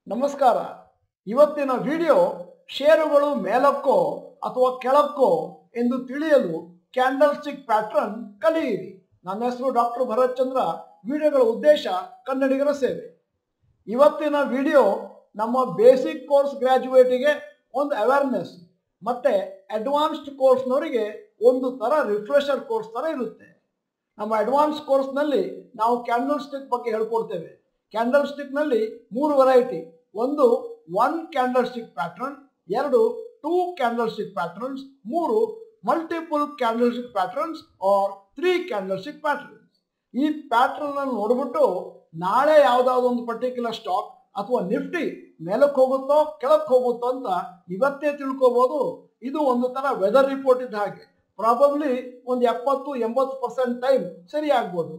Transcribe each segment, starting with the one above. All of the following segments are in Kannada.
ನಮಸ್ಕಾರ. ಇವತ್ತಿನ ವಿಡಿಯೋ ಷೇರುಗಳು ಮೇಲಕ್ಕೋ ಅಥವಾ ಕೆಳಕ್ಕೋ ಎಂದು ತಿಳಿಯಲು ಕ್ಯಾಂಡಲ್ಸ್ಟಿಕ್ ಪ್ಯಾಟರ್ನ್ ಕಲಿಯಿರಿ. ನನ್ನ ಹೆಸರು ಡಾಕ್ಟರ್ ಭರತ್ ಚಂದ್ರ. ವಿಡಿಯೋಗಳ ಉದ್ದೇಶ ಕನ್ನಡಿಗರ ಸೇವೆ. ಇವತ್ತಿನ ವಿಡಿಯೋ ನಮ್ಮ ಬೇಸಿಕ್ ಕೋರ್ಸ್ ಗ್ರಾಜ್ಯುಯೇಟಿಗೆ ಒಂದು ಅವೇರ್ನೆಸ್ ಮತ್ತೆ ಅಡ್ವಾನ್ಸ್ಡ್ ಕೋರ್ಸ್ನವರಿಗೆ ಒಂದು ತರ ರಿಫ್ರೆಶರ್ ಕೋರ್ಸ್ ತರ ಇರುತ್ತೆ. ನಮ್ಮ ಅಡ್ವಾನ್ಸ್ ಕೋರ್ಸ್ನಲ್ಲಿ ನಾವು ಕ್ಯಾಂಡಲ್ಸ್ಟಿಕ್ ಬಗ್ಗೆ ಹೇಳ್ಕೊಡ್ತೇವೆ. ಕ್ಯಾಂಡಲ್ಸ್ಟಿಕ್ ನಲ್ಲಿ 3 ವೆರೈಟಿ. ಒಂದು 1 candlestick pattern, 2 2 candlestick patterns, 3 multiple candlestick patterns or 3 candlestick patterns. ಈ ಪ್ಯಾಟರ್ನ್ ಅನ್ನು ನೋಡ್ಬಿಟ್ಟು ನಾಳೆ ಯಾವ್ದಾದ್ರು ಒಂದು ಪರ್ಟಿಕ್ಯುಲರ್ ಸ್ಟಾಕ್ ಅಥವಾ ನಿಫ್ಟಿ ಮೇಲಕ್ಕೆ ಹೋಗುತ್ತೋ ಕೆಳಕ್ಕೆ ಹೋಗುತ್ತೋ ಅಂತ ಇವತ್ತೇ ತಿಳ್ಕೋಬಹುದು. ಇದು ಒಂದು ತರ ವೆದರ್ ರಿಪೋರ್ಟ್ ಇದ್ದ ಹಾಗೆ. ಪ್ರಾಬಬ್ಲಿ ಒಂದು 70-80% ಟೈಮ್ ಸರಿ ಆಗ್ಬೋದು,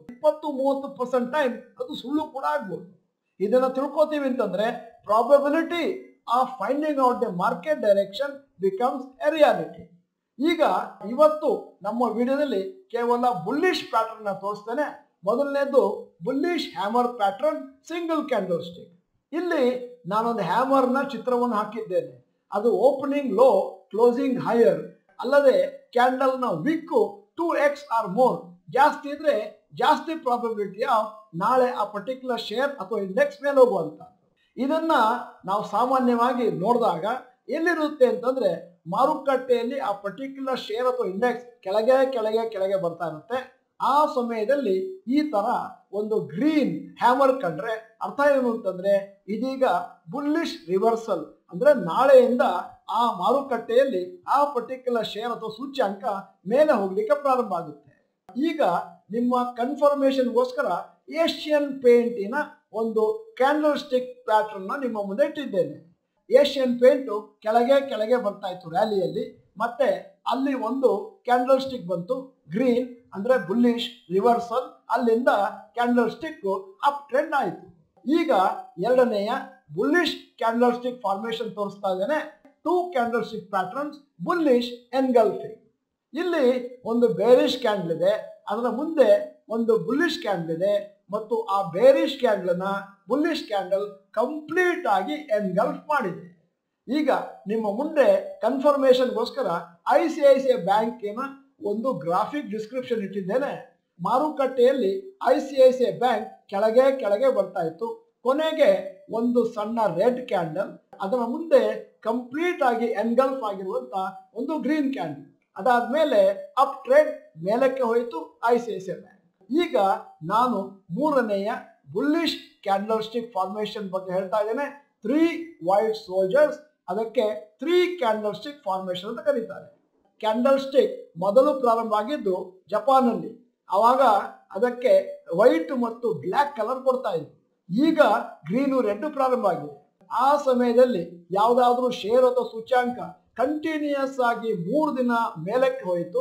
20-30% ಟೈಮ್ ಅದು ಸುಳ್ಳು ಕೂಡ ಆಗ್ಬೋದು. ಇದನ್ನ ತಿಳ್ಕೊತೀವಿ ಅಂತಂದ್ರೆ probability of finding out the market direction becomes a reality. ಈಗ ಇವತ್ತು ನಮ್ಮ ವಿಡಿಯೋದಲ್ಲಿ ಕೇವಲ ಬುಲ್ಲಿಶ್ ಪ್ಯಾಟರ್ನ್ ತೋರಿಸ್ತೇನೆ. ಮೊದಲನೇದು bullish hammer pattern, single candlestick. ಇಲ್ಲಿ ನಾನೊಂದು ಹ್ಯಾಮರ್ನ ಚಿತ್ರವನ್ನು ಹಾಕಿದ್ದೇನೆ. ಅದು ಓಪನಿಂಗ್ ಲೋ, ಕ್ಲೋಸಿಂಗ್ ಹೈಯರ್, ಅಲ್ಲದೆ ಕ್ಯಾಂಡಲ್ ನ ವಿಕ್ 2x ಆರ್ ಮೋರ್ ಜಾಸ್ತಿ ಇದ್ರೆ ಜಾಸ್ತಿ ಪ್ರಾಬಬಿಲಿಟಿ ಆಫ್ ನಾಳೆ ಆ ಪರ್ಟಿಕ್ಯುಲರ್ ಶೇರ್ ಅಥವಾ ಇಂಡೆಕ್ಸ್ ಮೇಲೆ ಹೋಗುವಂತ. ಇದನ್ನ ನಾವು ಸಾಮಾನ್ಯವಾಗಿ ನೋಡಿದಾಗ ಎಲ್ಲಿರುತ್ತೆ ಅಂತಂದ್ರೆ ಮಾರುಕಟ್ಟೆಯಲ್ಲಿ ಆ ಪರ್ಟಿಕ್ಯುಲರ್ ಶೇರ್ ಅಥವಾ ಇಂಡೆಕ್ಸ್ ಕೆಳಗೆ ಕೆಳಗೆ ಕೆಳಗೆ ಬರ್ತಾ ಇರುತ್ತೆ. ಆ ಸಮಯದಲ್ಲಿ ಈ ತರ ಒಂದು ಗ್ರೀನ್ ಹ್ಯಾಮರ್ ಕಂಡ್ರೆ ಅರ್ಥ ಏನು ಅಂತಂದ್ರೆ ಇದೀಗ ಬುಲ್ಲಿಶ್ ರಿವರ್ಸಲ್, ಅಂದ್ರೆ ನಾಳೆಯಿಂದ ಆ ಮಾರುಕಟ್ಟೆಯಲ್ಲಿ ಆ ಪರ್ಟಿಕ್ಯುಲರ್ ಶೇರ್ ಅಥವಾ ಸೂಚ್ಯಾಂಕ ಮೇಲೆ ಹೋಗ್ಲಿಕ್ಕೆ ಪ್ರಾರಂಭ ಆಗುತ್ತೆ. ಈಗ ನಿಮ್ಮ ಕನ್ಫರ್ಮೇಶನ್ಗೋಸ್ಕರ ಏಷ್ಯನ್ ಪೇಂಟಿನ ಒಂದು ಕ್ಯಾಂಡಲ್ ಸ್ಟಿಕ್ ಪ್ಯಾಟರ್ನ್ ನಿಮ್ಮ ಮುಂದೆ ಇಟ್ಟಿದ್ದೇನೆ. ಏಷ್ಯನ್ ಪೇಂಟ್ ಕೆಳಗೆ ಕೆಳಗೆ ಬರ್ತಾ ಇತ್ತು ರ್ಯಾಲಿಯಲ್ಲಿ, ಮತ್ತೆ ಅಲ್ಲಿ ಒಂದು ಕ್ಯಾಂಡಲ್ ಸ್ಟಿಕ್ ಬಂತು ಗ್ರೀನ್, ಅಂದ್ರೆ ಬುಲ್ಲಿಶ್ ರಿವರ್ಸಲ್. ಅಲ್ಲಿಂದ ಕ್ಯಾಂಡಲ್ ಸ್ಟಿಕ್ ಅಪ್ ಟ್ರೆಂಡ್ ಆಯಿತು. ಈಗ ಎರಡನೆಯ ಬುಲ್ಲಿಶ್ ಕ್ಯಾಂಡಲ್ ಸ್ಟಿಕ್ ಫಾರ್ಮೇಶನ್ ತೋರಿಸ್ತಾ ಇದ್ದೇನೆ. 2 candlestick patterns, bullish engulfing. ಇಲ್ಲಿ ಒಂದು ಬೇರಿಶ್ ಕ್ಯಾಂಡಲ್ ಇದೆ, ಅದರ ಮುಂದೆ ಒಂದು ಬುಲ್ಲಿಶ್ ಕ್ಯಾಂಡಲ್ ಇದೆ, ಮತ್ತು ಆ ಬೇರಿಶ್ ಕ್ಯಾಂಡಲ್ ನ ಬುಲ್ಲಿಶ್ ಕ್ಯಾಂಡಲ್ ಕಂಪ್ಲೀಟ್ ಆಗಿ ಎನ್ಗಲ್ಫ್ ಮಾಡಿದೆ. ಈಗ ನಿಮ್ಮ ಮುಂದೆ ಕನ್ಫರ್ಮೇಶನ್ಗೋಸ್ಕರ ICICI ಬ್ಯಾಂಕಿನ ಒಂದು ಗ್ರಾಫಿಕ್ ಡಿಸ್ಕ್ರಿಪ್ಷನ್ ಇಟ್ಟಿದ್ದೇನೆ. ಮಾರುಕಟ್ಟೆಯಲ್ಲಿ ICICI ಬ್ಯಾಂಕ್ ಕೆಳಗೆ ಕೆಳಗೆ ಬರ್ತಾ ಇತ್ತು. ಕೊನೆಗೆ ಒಂದು ಸಣ್ಣ ರೆಡ್ ಕ್ಯಾಂಡಲ್, ಅದರ ಮುಂದೆ ಕಂಪ್ಲೀಟ್ ಆಗಿ ಎನ್ಗಲ್ಫ್ ಆಗಿರುವಂತ ಒಂದು ಗ್ರೀನ್ ಕ್ಯಾಂಡಲ್. ಅದಾದ್ಮೇಲೆ ಅಪ್ ಟ್ರೆಂಡ್ ಮೇಲಕ್ಕೆ ಹೋಯಿತು ICICI ಬ್ಯಾಂಕ್. ಈಗ ನಾನು ಮೂರನೆಯ ಬುಲ್ಲಿಶ್ ಕ್ಯಾಂಡಲ್ ಸ್ಟಿಕ್ ಫಾರ್ಮೇಶನ್ ಬಗ್ಗೆ ಹೇಳ್ತಾ ಇದ್ದೇನೆ. 3 ವೈಟ್ ಸೋಲ್ಜರ್ಸ್, ಅದಕ್ಕೆ 3 ಕ್ಯಾಂಡಲ್ ಸ್ಟಿಕ್ ಫಾರ್ಮೇಶನ್ ಅಂತ ಕರೀತಾರೆ. ಕ್ಯಾಂಡಲ್ ಸ್ಟಿಕ್ ಮೊದಲು ಪ್ರಾರಂಭ ಆಗಿದ್ದು ಜಪಾನಲ್ಲಿ. ಅವಾಗ ಅದಕ್ಕೆ ವೈಟ್ ಮತ್ತು ಬ್ಲ್ಯಾಕ್ ಕಲರ್ ಕೊಡ್ತಾ ಇದ್ರು. ಈಗ ಗ್ರೀನು ರೆಡ್ ಪ್ರಾರಂಭ ಆಗಿದೆ. ಆ ಸಮಯದಲ್ಲಿ ಯಾವುದಾದ್ರೂ ಶೇರ್ ಅಥವಾ ಸೂಚ್ಯಾಂಕ ಕಂಟಿನ್ಯೂಸ್ ಆಗಿ 3 ದಿನ ಮೇಲಕ್ಕೆ ಹೋಯಿತು,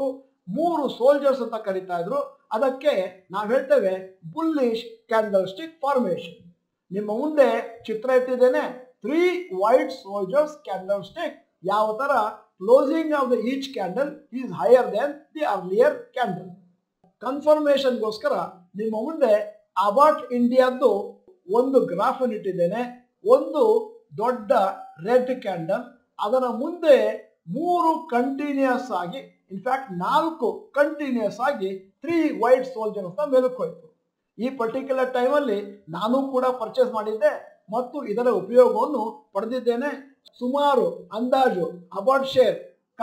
3 ಸೋಲ್ಜರ್ಸ್ ಅಂತ ಕರೀತಾ ಇದ್ರು. ಅದಕ್ಕೆ ನಾವು ಹೇಳ್ತೇವೆ ಬುಲ್ಲಿಶ್ ಕ್ಯಾಂಡಲ್ ಸ್ಟಿಕ್ ಫಾರ್ಮೇಶನ್. ನಿಮ್ಮ ಮುಂದೆ ಚಿತ್ರ ಇಟ್ಟಿದ್ದೇನೆ. 3 ವೈಟ್ ಸೋಲ್ಜರ್ಸ್ ಕ್ಯಾಂಡಲ್ ಸ್ಟಿಕ್. ಯಾವ ತರ closing of the each candle is higher than the earlier candle. ಕನ್ಫರ್ಮೇಶನ್ಗೋಸ್ಕರ ನಿಮ್ಮ ಮುಂದೆ ಅಬಾಟ್ ಇಂಡಿಯಾದ್ದು ಒಂದು ಗ್ರಾಫ್ ಅನ್ನು ಇಟ್ಟಿದ್ದೇನೆ. ಒಂದು ದೊಡ್ಡ ರೆಡ್ ಕ್ಯಾಂಡಲ್, ಅದರ ಮುಂದೆ 3 ಕಂಟಿನ್ಯೂಸ್ ಆಗಿ, ಇನ್ಫ್ಯಾಕ್ಟ್ 4 ಕಂಟಿನ್ಯೂಸ್ ಆಗಿ 3 ವೈಟ್ ಸೋಲ್ಜರ್ ಅಂತ ಮೇಲಕ್ಕೆ ಹೋಯಿತು. ಈ ಪರ್ಟಿಕ್ಯುಲರ್ ಟೈಮಲ್ಲಿ ನಾನು ಕೂಡ ಪರ್ಚೇಸ್ ಮಾಡಿದ್ದೆ ಮತ್ತು ಇದರ ಉಪಯೋಗವನ್ನು ಪಡೆದಿದ್ದೇನೆ. ಸುಮಾರು ಅಂದಾಜು ಅಬಾಟ್ ಶೇರ್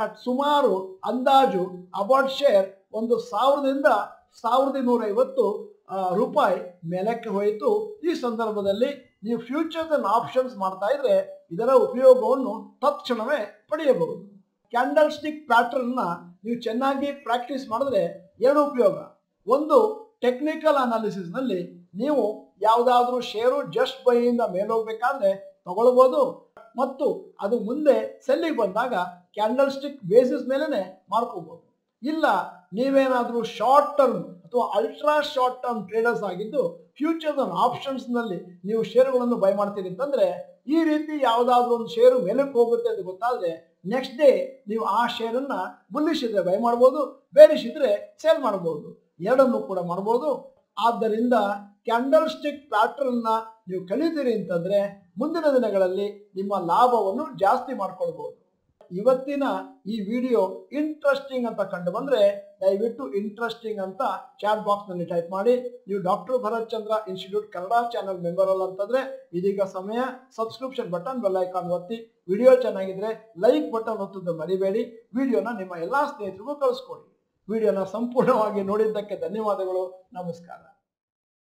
ಅಬಾಟ್ ಶೇರ್ ಒಂದು 1000ದಿಂದ 1150 ರೂಪಾಯಿ ಮೇಲಕ್ಕೆ ಹೋಯಿತು. ಈ ಸಂದರ್ಭದಲ್ಲಿ ನೀವು ಫ್ಯೂಚರ್ಸ್ ಅಂಡ್ ಆಪ್ಷನ್ಸ್ ಮಾಡ್ತಾ ಇದ್ರೆ ಇದರ ಉಪಯೋಗವನ್ನು ತಕ್ಷಣವೇ ಪಡೆಯಬಹುದು. ಕ್ಯಾಂಡಲ್ ಸ್ಟಿಕ್ ಪ್ಯಾಟರ್ನ್ ನ ನೀವು ಚೆನ್ನಾಗಿ ಪ್ರಾಕ್ಟೀಸ್ ಮಾಡಿದ್ರೆ 2 ಉಪಯೋಗ. ಒಂದು, ಟೆಕ್ನಿಕಲ್ ಅನಾಲಿಸಿಸ್ ನಲ್ಲಿ ನೀವು ಯಾವುದಾದ್ರೂ ಶೇರು ಜಸ್ಟ್ ಬೈಯಿಂದ ಮೇಲೋಗ್ಬೇಕಾದ್ರೆ ತಗೊಳ್ಬಹುದು, ಮತ್ತು ಅದು ಮುಂದೆ ಸೆಲ್ಲಿಗೆ ಬಂದಾಗ ಕ್ಯಾಂಡಲ್ ಸ್ಟಿಕ್ ಬೇಸಿಸ್ ಮೇಲೆನೆ ಮಾಡ್ಕೋಬಹುದು. ಇಲ್ಲ ನೀವೇನಾದ್ರೂ ಶಾರ್ಟ್ ಟರ್ಮ್ ಅಥವಾ ಅಲ್ಟ್ರಾ ಶಾರ್ಟ್ ಟರ್ಮ್ ಟ್ರೇಡರ್ಸ್ ಆಗಿದ್ದು ಫ್ಯೂಚರ್ಸ್ ಅಂಡ್ ಆಪ್ಷನ್ಸ್ ನಲ್ಲಿ ನೀವು ಶೇರುಗಳನ್ನು ಬೈ ಮಾಡ್ತೀರಿ ಅಂತಂದ್ರೆ ಈ ರೀತಿ ಯಾವುದಾದ್ರೂ ಒಂದು ಶೇರು ಮೇಲಕ್ಕೆ ಹೋಗುತ್ತೆ ಅಂತ ಗೊತ್ತಾದ್ರೆ ನೆಕ್ಸ್ಟ್ ಡೇ ನೀವು ಆ ಶೇರನ್ನ ಬುಲ್ಲಿಶ್ ಇದ್ರೆ ಬೈ ಮಾಡ್ಬೋದು, ಬೇರಿಶ್ ಇದ್ರೆ ಸೇಲ್ ಮಾಡ್ಬೋದು, ಎರಡನ್ನು ಕೂಡ ಮಾಡ್ಬೋದು. ಆದ್ದರಿಂದ ಕ್ಯಾಂಡಲ್ ಸ್ಟಿಕ್ ಪ್ಯಾಟರ್ನ್ ನ ನೀವು ಕಲಿತೀರಿ ಅಂತಂದ್ರೆ ಮುಂದಿನ ದಿನಗಳಲ್ಲಿ ನಿಮ್ಮ ಲಾಭವನ್ನು ಜಾಸ್ತಿ ಮಾಡ್ಕೊಳ್ಬಹುದು. ಇವತ್ತಿನ ಈ ವಿಡಿಯೋ ಇಂಟ್ರೆಸ್ಟಿಂಗ್ ಅಂತ ಕಂಡು ಬಂದ್ರೆ ದಯವಿಟ್ಟು ಇಂಟ್ರೆಸ್ಟಿಂಗ್ ಅಂತ ಚಾಟ್ ಬಾಕ್ಸ್ ನಲ್ಲಿ ಟೈಪ್ ಮಾಡಿ. ನೀವು doctor Bharat Chandra institute Kannada channel member ಅಲ್ಲ ಅಂತಂದ್ರೆ ಇದೀಗ ಸಮಯ. ಸಬ್ಸ್ಕ್ರಿಪ್ಷನ್ ಬಟನ್, ಬೆಲ್ ಐಕಾನ್ ಒತ್ತಿ. ವಿಡಿಯೋ ಚೆನ್ನಾಗಿದ್ರೆ ಲೈಕ್ ಬಟನ್ ಒತ್ತೋದು ಮರಿಬೇಡಿ. ವಿಡಿಯೋನ ನಿಮ್ಮ ಎಲ್ಲಾ ಸ್ನೇಹಿತರಿಗೂ ಕಳಿಸ್ಕೊಡಿ. ವಿಡಿಯೋನ ಸಂಪೂರ್ಣವಾಗಿ ನೋಡಿದ್ದಕ್ಕೆ ಧನ್ಯವಾದಗಳು. ನಮಸ್ಕಾರ.